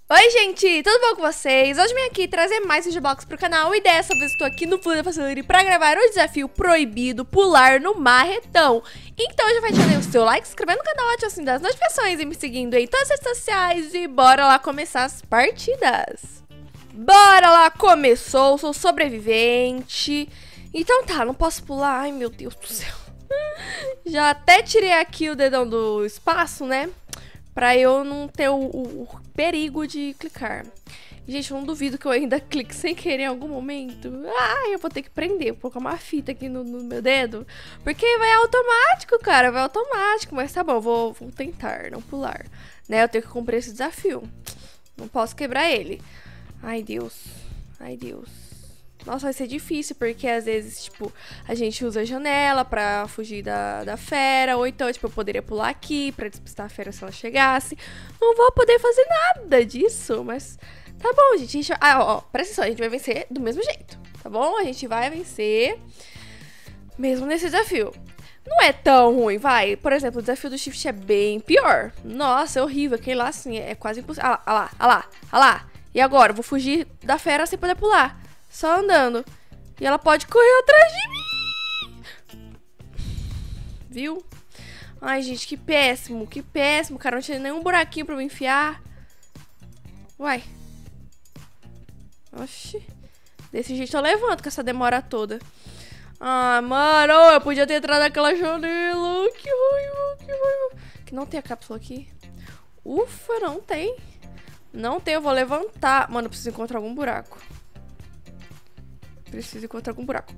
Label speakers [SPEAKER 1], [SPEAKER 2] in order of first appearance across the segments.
[SPEAKER 1] Oi gente, tudo bom com vocês? Hoje vim aqui trazer mais Roblox pro canal e dessa vez estou aqui no Full Facility pra gravar o desafio proibido pular no marretão. Então já vai deixando aí o seu like, se inscrevendo no canal, ativando o sininho das notificações e me seguindo em todas as redes sociais e bora lá começar as partidas. Bora lá, começou, sou sobrevivente. Então tá, não posso pular, ai meu Deus do céu. Já até tirei aqui o dedão do espaço, né? Pra eu não ter o perigo de clicar. Gente, eu não duvido que eu ainda clique sem querer em algum momento. Ah, eu vou ter que prender, vou colocar uma fita aqui no meu dedo. Porque vai automático, cara, vai automático. Mas tá bom, vou tentar não pular. Né, eu tenho que cumprir esse desafio. Não posso quebrar ele. Ai, Deus. Ai, Deus. Nossa, vai ser difícil, porque às vezes, tipo, a gente usa a janela pra fugir da fera, ou então, tipo, eu poderia pular aqui pra despistar a fera se ela chegasse. Não vou poder fazer nada disso, mas tá bom, gente. Ó, presta atenção, a gente vai vencer do mesmo jeito, tá bom? A gente vai vencer mesmo nesse desafio. Não é tão ruim, vai. Por exemplo, o desafio do Shift é bem pior. Nossa, é horrível. Aquele lá, assim, é quase impossível. Ah lá, ah lá, ah lá. E agora? Eu vou fugir da fera sem poder pular. Só andando. E ela pode correr atrás de mim. Viu? Ai, gente, que péssimo, cara. Não tinha nenhum buraquinho pra eu enfiar. Uai. Oxi. Desse jeito eu levanto com essa demora toda. Ah, mano, eu podia ter entrado naquela janela. Que raiva, que raiva. Que não tem a cápsula aqui. Ufa, não tem. Não tem, eu vou levantar. Mano, eu preciso encontrar algum buraco. Preciso encontrar algum buraco.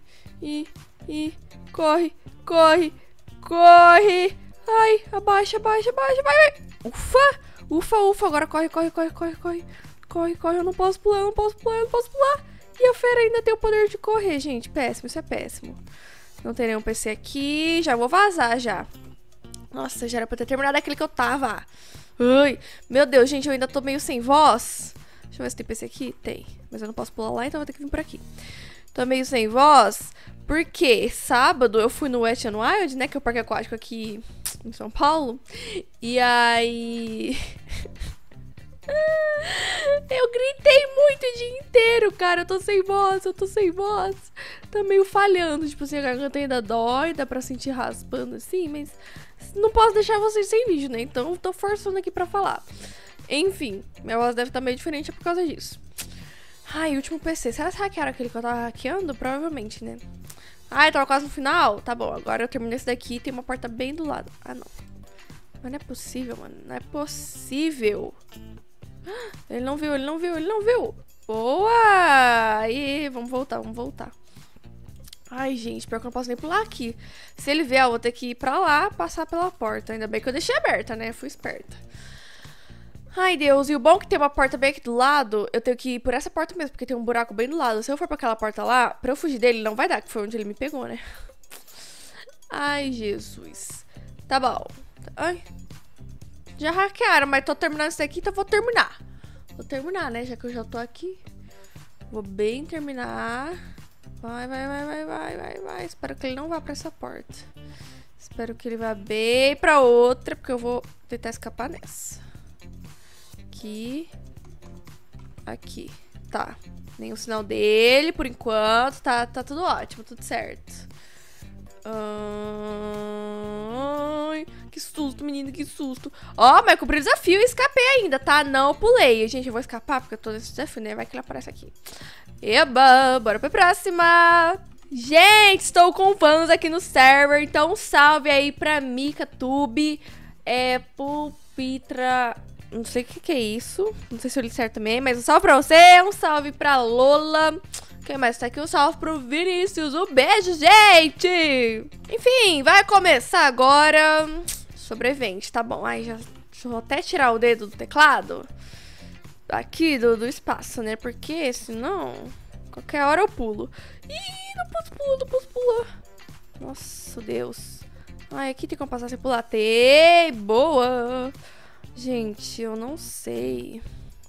[SPEAKER 1] Corre, corre, corre. Ai, abaixa, abaixa, abaixa, vai. Ufa, ufa, ufa. Agora corre, corre, corre, corre, corre. Corre, corre, eu não posso pular, eu não posso pular, eu não posso pular. E a fera ainda tem o poder de correr, gente. Péssimo, isso é péssimo. Não tem nenhum PC aqui. Já vou vazar, já. Nossa, já era pra ter terminado aquele que eu tava. Ai, meu Deus, gente, eu ainda tô meio sem voz. Deixa eu ver se tem PC aqui. Tem. Mas eu não posso pular lá, então eu vou ter que vir por aqui. Tô meio sem voz. Porque sábado eu fui no Wet n Wild, né? Que é o parque aquático aqui em São Paulo. E aí... eu gritei muito o dia inteiro, cara. Eu tô sem voz, eu tô sem voz. Tá meio falhando. Tipo assim, a garganta ainda dói. Dá pra sentir raspando assim, mas... não posso deixar vocês sem vídeo, né? Então tô forçando aqui pra falar. Enfim, minha voz deve estar meio diferente por causa disso. Ai, último PC. Será que hackearam aquele que eu tava hackeando? Provavelmente, né? Ai, tava quase no final. Tá bom, agora eu terminei esse daqui e tem uma porta bem do lado. Ah, não. Mas não é possível, mano. Não é possível. Ele não viu, ele não viu, ele não viu. Boa! Aí, vamos voltar, vamos voltar. Ai, gente, pior que eu não posso nem pular aqui. Se ele vier, eu vou ter que ir pra lá, passar pela porta. Ainda bem que eu deixei aberta, né? Fui esperta. Ai, Deus, e o bom é que tem uma porta bem aqui do lado, eu tenho que ir por essa porta mesmo, porque tem um buraco bem do lado. Se eu for pra aquela porta lá, pra eu fugir dele, não vai dar, que foi onde ele me pegou, né? Ai, Jesus. Tá bom. Ai. Já hackearam, mas tô terminando isso daqui, então vou terminar. Vou terminar, né, já que eu já tô aqui. Vou bem terminar. Vai, vai, vai, vai, vai, vai, vai. Espero que ele não vá pra essa porta. Espero que ele vá bem pra outra, porque eu vou tentar escapar nessa. Aqui. Aqui. Tá. Nenhum sinal dele por enquanto. Tá tudo ótimo, tudo certo. Ai, que susto, menino, que susto. Ó, mas eu cumpri o desafio e escapei ainda, tá? Não pulei. Gente, eu vou escapar porque eu tô nesse desafio, né? Vai que ele aparece aqui. Eba, bora pra próxima. Gente, estou com fãs aqui no server. Então, salve aí pra MikaTube. Pulpitra... não sei o que é isso. Não sei se eu li certo também, mas um salve pra você. Um salve pra Lola. Quem mais tá aqui? Um salve pro Vinícius. Um beijo, gente. Enfim, vai começar agora. Sobrevivente, tá bom. Ai, deixa eu até tirar o dedo do teclado. Aqui do espaço, né? Porque senão, qualquer hora eu pulo. Ih, não posso pular, não posso pular. Nossa, Deus. Ai, aqui tem como passar sem pular. Tem, boa. Gente, eu não sei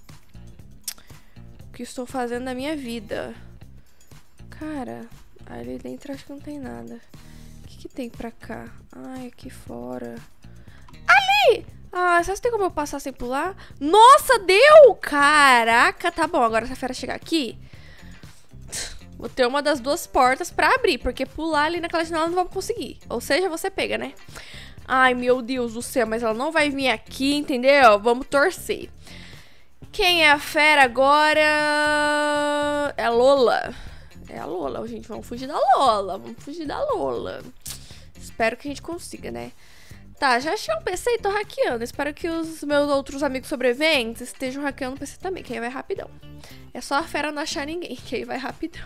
[SPEAKER 1] o que estou fazendo na minha vida. Cara, ali dentro acho que não tem nada. O que tem pra cá? Ai, aqui fora. Ali! Ah, será que tem como eu passar sem pular? Nossa, deu! Caraca, tá bom. Agora se a fera chegar aqui, vou ter uma das duas portas pra abrir, porque pular ali naquela janela não vou conseguir. Ou seja, você pega, né? Ai, meu Deus do céu, mas ela não vai vir aqui, entendeu? Vamos torcer. Quem é a fera agora? É a Lola. É a Lola, gente. Vamos fugir da Lola. Vamos fugir da Lola. Espero que a gente consiga, né? Tá, já achei um PC e tô hackeando. Espero que os meus outros amigos sobreviventes estejam hackeando o PC também, que aí vai rapidão. É só a fera não achar ninguém, que aí vai rapidão.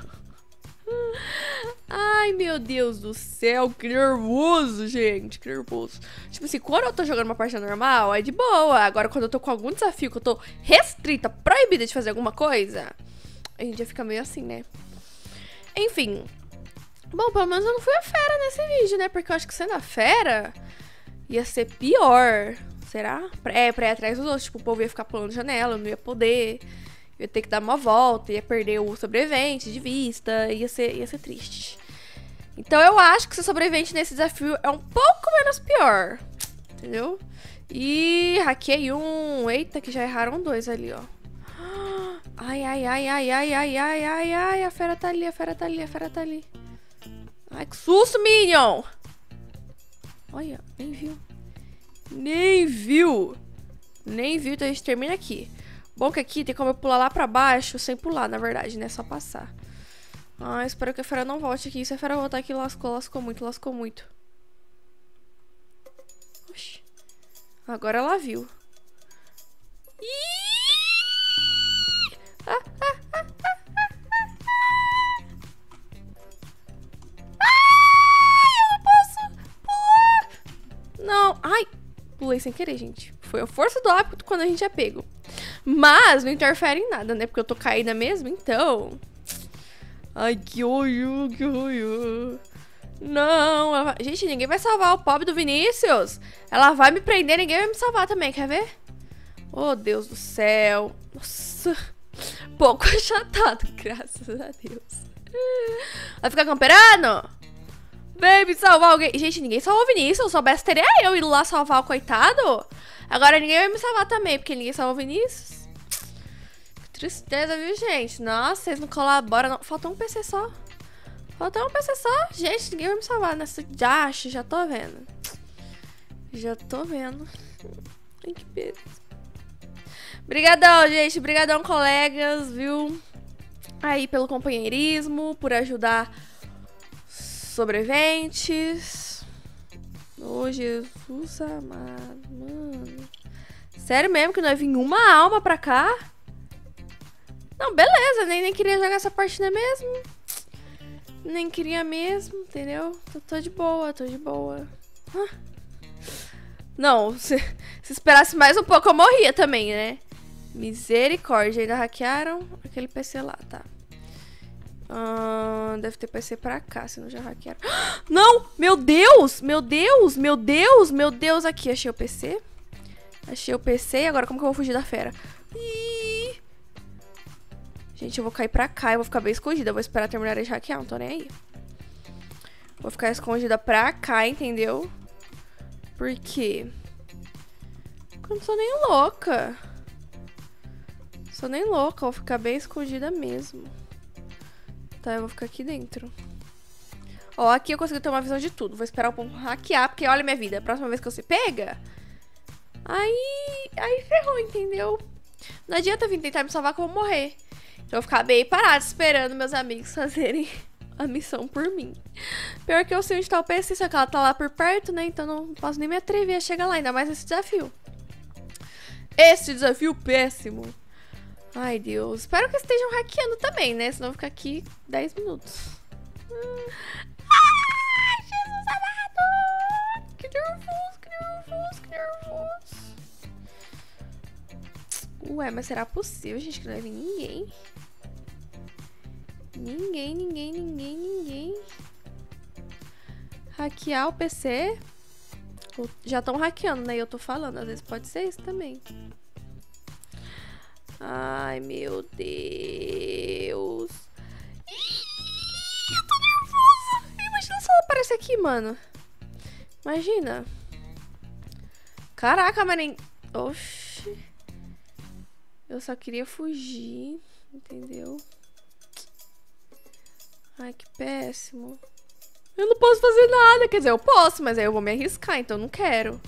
[SPEAKER 1] Ai, meu Deus do céu, que nervoso, gente, que nervoso. Tipo assim, quando eu tô jogando uma partida normal, é de boa. Agora, quando eu tô com algum desafio, que eu tô restrita, proibida de fazer alguma coisa, a gente já fica meio assim, né? Enfim. Bom, pelo menos eu não fui a fera nesse vídeo, né? Porque eu acho que sendo a fera ia ser pior. Será? Pra ir atrás dos outros. Tipo, o povo ia ficar pulando janela, eu não ia poder. Eu ia ter que dar uma volta, ia perder o sobrevivente de vista, ia ser triste. Então eu acho que ser sobrevivente nesse desafio é um pouco menos pior. Entendeu? E hackei um. Eita, que já erraram dois ali, ó. Ai, ai, ai, ai, ai, ai, ai, ai, ai. A fera tá ali, a fera tá ali, a fera tá ali. Ai, que susto, Minion! Olha, nem viu. Nem viu. Nem viu, então a gente termina aqui. Bom que aqui tem como eu pular lá pra baixo, sem pular, na verdade, né? Só passar. Ah, espero que a fera não volte aqui. Se a fera voltar aqui, lascou muito, lascou muito. Oxi. Agora ela viu. Eu não posso pular. Não. Ai, pulei sem querer, gente. Foi a força do hábito quando a gente é pego. Mas não interfere em nada, né? Porque eu tô caída mesmo, então... Ai, que olho, que olho. Não, gente, ninguém vai salvar o pobre do Vinícius. Ela vai me prender, ninguém vai me salvar também, quer ver? Oh, Deus do céu. Nossa. Pouco achatado, graças a Deus. Vai ficar camperando? Vem me salvar alguém. Gente, ninguém salvou o Vinícius. Se eu soubesse, teria eu ido lá salvar o coitado. Agora ninguém vai me salvar também, porque ninguém salvou o Vinícius. Que tristeza, viu, gente? Nossa, vocês não colaboram, não. Faltou um PC só. Faltou um PC só. Gente, ninguém vai me salvar nessa dash. Já tô vendo. Já tô vendo. Ai, que peso. Brigadão, gente. Brigadão, colegas, viu? Aí, pelo companheirismo, por ajudar sobreviventes. Ô, Jesus amado, mano. Sério mesmo que não vai vir uma alma pra cá? Não, beleza, nem queria jogar essa partida mesmo. Nem queria mesmo, entendeu? Tô de boa, tô de boa. Não, se esperasse mais um pouco eu morria também, né? Misericórdia, ainda hackearam aquele PC lá, tá? Deve ter PC pra cá, senão já hackearam. Não! Meu Deus! Meu Deus! Meu Deus! Meu Deus! Aqui, achei o PC. Achei o PC. Agora como que eu vou fugir da fera? Ih! Gente, eu vou cair pra cá. Eu vou ficar bem escondida. Eu vou esperar terminar de hackear. Não tô nem aí. Vou ficar escondida pra cá, entendeu? Por quê? Porque eu não sou nem louca. Sou nem louca. Eu vou ficar bem escondida mesmo. Tá, eu vou ficar aqui dentro. Ó, aqui eu consigo ter uma visão de tudo. Vou esperar o povo hackear, porque olha minha vida. A próxima vez que você pega... Aí ferrou, entendeu? Não adianta vir tentar me salvar que eu vou morrer. Então eu vou ficar bem parada esperando meus amigos fazerem a missão por mim. Pior que eu sei onde tá o PC, só que ela tá lá por perto, né? Então não posso nem me atrever a chegar lá, ainda mais nesse desafio. Esse desafio péssimo. Ai, Deus. Espero que estejam hackeando também, né? Senão eu vou ficar aqui 10 minutos. Ai, Jesus amado! Que nervoso, que nervoso, que nervoso. Ué, mas será possível, gente, que não vai vir ninguém? Ninguém. Hackear o PC? Já estão hackeando, né? E eu tô falando, às vezes pode ser isso também. Ai, meu Deus. Eu tô nervosa. Imagina se ela aparece aqui, mano. Imagina. Caraca, mas nem... Oxi. Eu só queria fugir, entendeu? Ai, que péssimo. Eu não posso fazer nada. Quer dizer, eu posso, mas aí eu vou me arriscar, então eu não quero.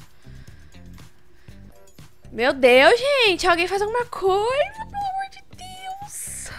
[SPEAKER 1] Meu Deus, gente. Alguém faz alguma coisa, pelo amor de Deus.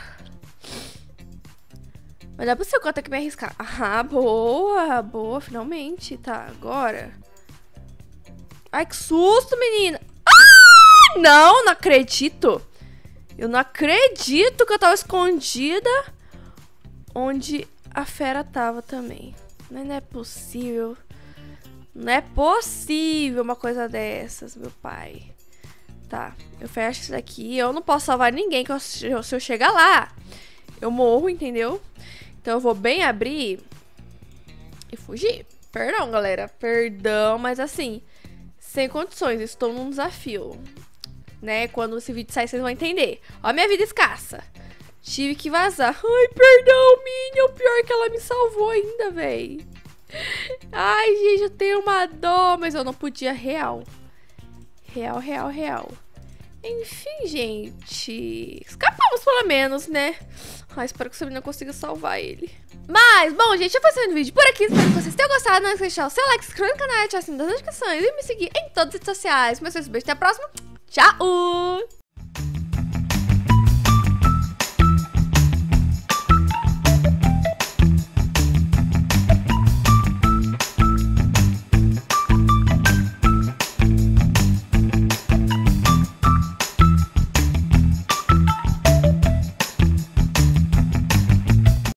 [SPEAKER 1] Mas não é possível que eu tenho que me arriscar. Ah, boa, boa, finalmente. Tá, agora. Ai, que susto, menina. Ah, não, não acredito. Eu não acredito que eu tava escondida onde a fera tava também. Mas não é possível. Não é possível uma coisa dessas, meu pai. Tá, eu fecho isso daqui. Eu não posso salvar ninguém, que se eu chegar lá, eu morro, entendeu? Então eu vou bem abrir e fugir. Perdão, galera. Perdão, mas assim, sem condições. Estou num desafio. Né? Quando esse vídeo sair, vocês vão entender. Ó, minha vida escassa. Tive que vazar. Ai, perdão, Minha. O pior é que ela me salvou ainda, véi. Ai, gente, eu tenho uma dó. Mas eu não podia real. Real. Enfim, gente. Escapamos pelo menos, né? Ai, espero que o Sabrina consiga salvar ele. Mas, bom, gente, eu vou fazendo o vídeo por aqui. Espero que vocês tenham gostado. Não esqueça de deixar o seu like, se inscrever no canal, ativar o sininho das notificações e me seguir em todas as redes sociais. Meus beijos, até a próxima. Tchau!